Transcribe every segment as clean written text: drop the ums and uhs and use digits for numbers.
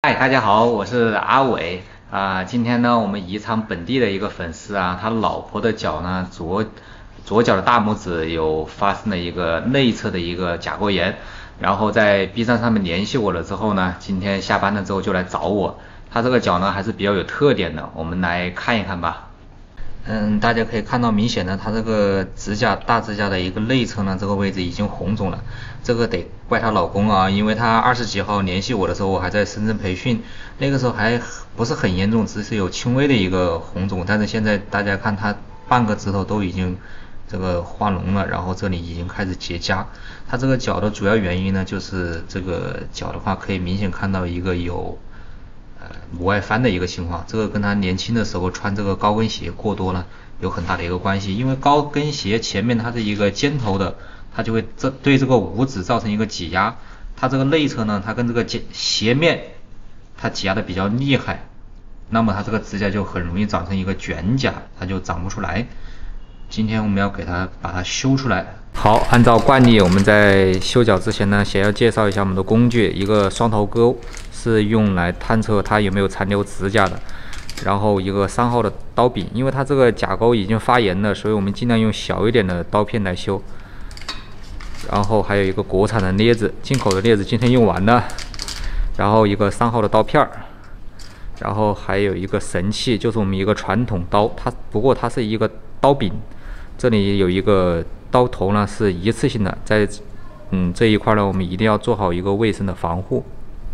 嗨，大家好，我是阿伟今天呢，我们宜昌本地的一个粉丝他老婆的脚呢，左脚的大拇指有发生了一个内侧的一个甲沟炎，然后在 B 站上面联系我了之后呢，今天下班了之后就来找我。他这个脚呢还是比较有特点的，我们来看一看吧。大家可以看到明显的，它这个大指甲的一个内侧呢，这个位置已经红肿了。这个得怪她老公因为她20几号联系我的时候，我还在深圳培训，那个时候还不是很严重，只是有轻微的一个红肿。但是现在大家看，她半个指头都已经这个化脓了，然后这里已经开始结痂。她这个脚的主要原因呢，就是这个脚的话，可以明显看到一个有母外翻的一个情况，这个跟他年轻的时候穿这个高跟鞋过多呢有很大的一个关系。因为高跟鞋前面它是一个尖头的，它就会对这个五指造成一个挤压，它这个内侧呢，它跟这个鞋面它挤压的比较厉害，那么它这个指甲就很容易长成一个卷甲，它就长不出来。今天我们要把它修出来。好，按照惯例，我们在修脚之前呢，先要介绍一下我们的工具，一个双头钩是用来探测它有没有残留指甲的，然后一个3号的刀柄，因为它这个甲沟已经发炎了，所以我们尽量用小一点的刀片来修。然后还有一个国产的镊子，进口的镊子今天用完了，然后一个3号的刀片，然后还有一个神器，就是我们一个传统刀，不过它是一个刀柄，这里有一个刀头呢是一次性的，在这一块呢，我们一定要做好一个卫生的防护。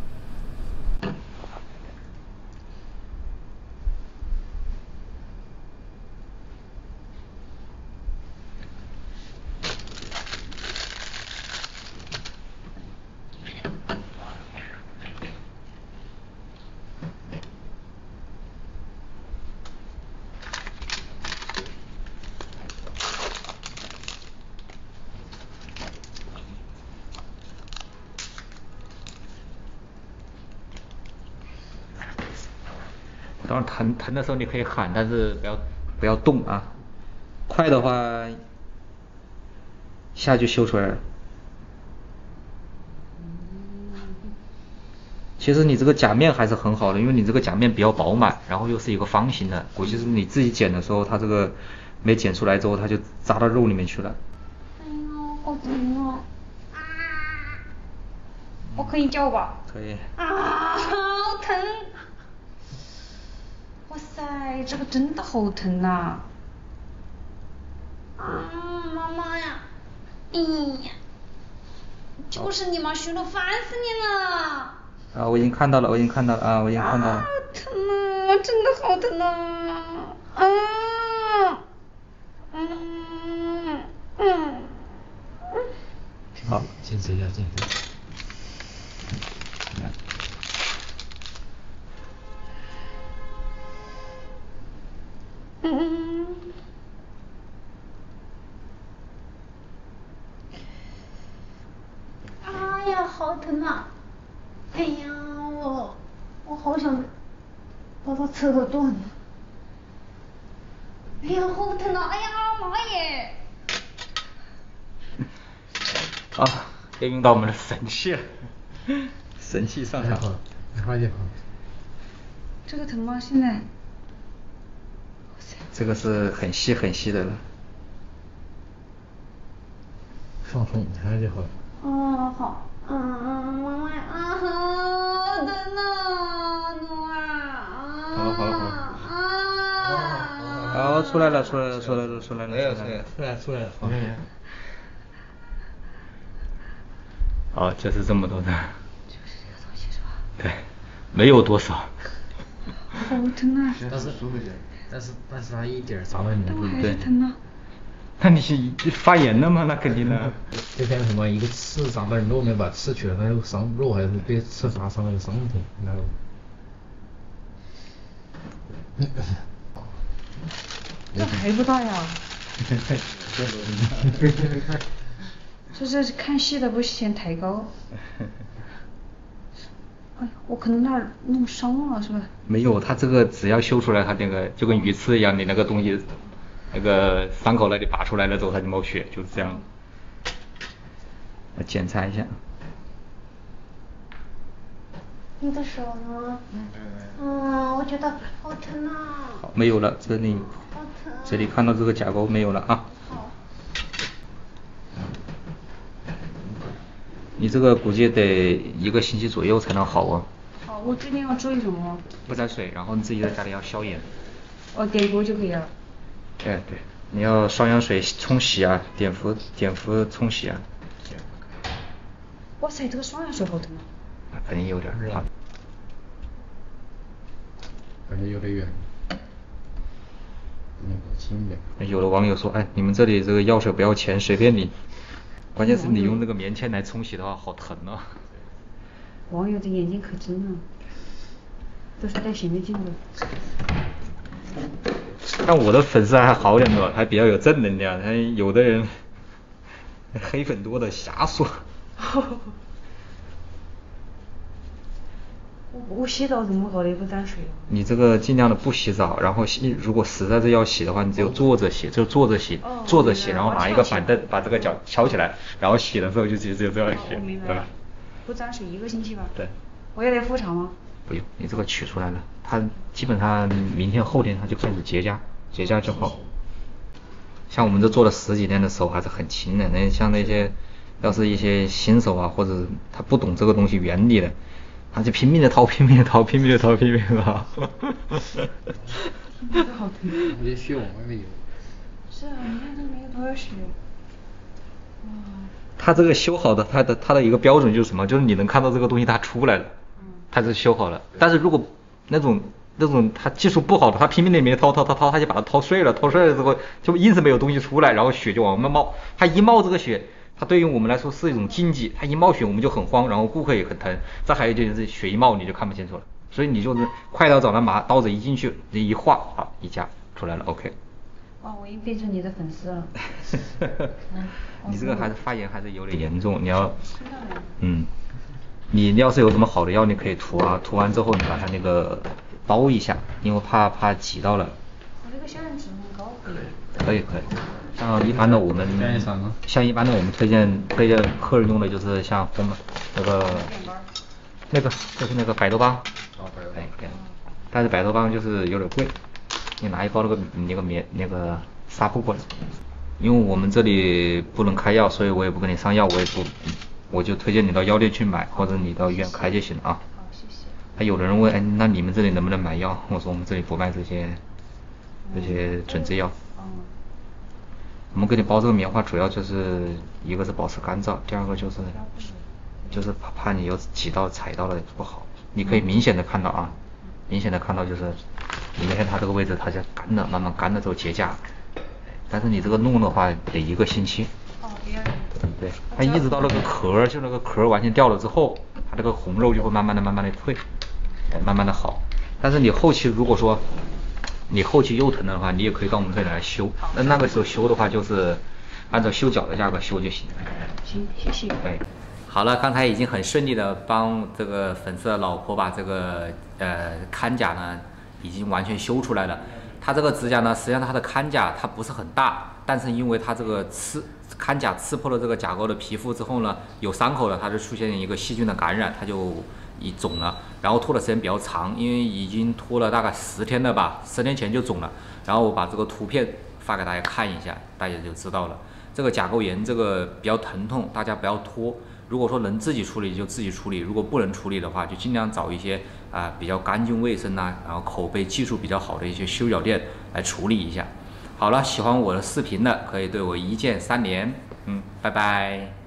当然疼的时候你可以喊，但是不要动快的话一下就修出来了。其实你这个甲面还是很好的，因为你这个甲面比较饱满，然后又是一个方形的，估计是你自己剪的时候，它这个没剪出来之后，它就扎到肉里面去了。 哎呦，好疼哦！我可以叫吧？ 可以。 好疼！哇塞，这个真的好疼妈妈呀！哎呀，就是你嘛，修了烦死你了！ 我已经看到了，我已经看到了。 好疼真的好疼好，坚持一下，坚持。 哎呀，好疼哎呀，我好想把它扯断了。哎呀，好疼哎呀妈耶！ 好，要用到我们的神器了，神器上场。 好一点。 这个疼吗？现在？ 这个是很细的了。 放松，还就好。 好。妈妈好疼好了。好，出来了。 出来了。 好，就是这么多的。 就是这个东西是吧？ 对，没有多少。 好疼但是它一点伤到你的还是疼那你是发炎了吗？那肯定的。 就像什么一个刺长到你肉里面，把刺取了，它又伤肉，还是被刺扎伤了，伤痛，然后。 这还不大呀？这是看戏的，不嫌抬高。哎，我可能那儿弄伤了，是吧？ 没有，它这个只要修出来，它那个就跟鱼刺一样，你那个东西，那个伤口那里拔出来了之后，它就冒血，就是这样。检查一下。 你的手呢？我觉得好疼啊。 好，没有了，这里好疼。 这里看到这个甲沟没有了啊。 好。 你这个估计得1个星期左右才能好啊。 好，我最近要注意什么？ 不沾水，然后你自己在家里要消炎。 点敷就可以了。 哎，对，你要双氧水冲洗啊，碘伏冲洗啊。 哇塞，这个双氧水好疼啊！ 肯定有点啊。 感觉有点远。轻点。 有的网友说，哎，你们这里这个药水不要钱，随便你。关键是你用那个棉签来冲洗的话，好疼啊。 网友的眼睛可真了，都是戴显微镜的。 但我的粉丝还好点的，还比较有正能量。有的人黑粉多的瞎说。 我洗澡怎么搞的也不沾水啊？ 你这个尽量的不洗澡，然后如果实在是要洗的话，你只有坐着洗，就坐着洗，坐着洗，然后拿一个板凳把这个脚翘起来，然后洗的时候就只有这样洗，对吧？ 不沾水1个星期吧？ 对。 我要来复查吗？ 不用，你这个取出来了，它基本上明天后天它就开始结痂就好。像我们这做了10几年的手还是很勤的，像那些要是一些新手啊，或者他不懂这个东西原理的，他就拼命的掏。 这个好疼。 我连血往外面有。 是啊，你看这没有多少血。 它这个修好的，它的一个标准就是什么？就是你能看到这个东西它出来了，它是修好了。但是如果那种它技术不好的，它拼命的里面掏，它就把它掏碎了之后就硬是没有东西出来，然后血就往外冒。它一冒这个血，它对于我们来说是一种禁忌，它一冒血我们就很慌，然后顾客也很疼。再还有就是血一冒你就看不清楚了，所以你就是快刀找拿刀子一进去一划，好一夹出来了 ，OK。 哇，我已经变成你的粉丝了。 你这个发炎还是有点严重，你要你要是有什么好的药你可以涂啊，涂完之后你把它那个包一下，因为怕挤到了。 我这个消炎脂很高可以。像一般的我们推荐客人用的就是像就是那个百多邦。哎，但是百多邦就是有点贵，你拿一包那个纱布过来。因为我们这里不能开药，所以我也不给你上药，我就推荐你到药店去买，或者你到医院开就行了啊。 好，谢谢。 还有的人问，哎，那你们这里能不能买药？我说我们这里不卖这些准制药。我们给你包这个棉花，主要就是一个是保持干燥，第二个就是怕你有挤到踩到了不好。你可以明显的看到啊，就是你看它这个位置它就干了，慢慢干了之后结痂。但是你这个弄的话得1个星期。对，它一直到那个壳，就那个壳完全掉了之后，它这个红肉就会慢慢的退，慢慢的好。但是你后期如果说你后期又疼的话，你也可以到我们这里来修。那个时候修的话就是按照修脚的价格修就行。 行，谢谢。 对，好了，刚才已经很顺利的帮这个粉丝的老婆把这个看甲呢已经完全修出来了。它这个指甲呢，实际上它的看甲它不是很大，但是因为它这个看甲刺破了这个甲沟的皮肤之后呢，有伤口了，它就出现一个细菌的感染，它就肿了，然后拖的时间比较长，因为已经拖了大概10天了吧，10天前就肿了。然后我把这个图片发给大家看一下，大家就知道了。这个甲沟炎这个比较疼痛，大家不要拖。如果说能自己处理就自己处理，如果不能处理的话，就尽量找一些比较干净卫生然后口碑技术比较好的一些修脚店来处理一下。好了，喜欢我的视频的可以对我一键3连，拜拜。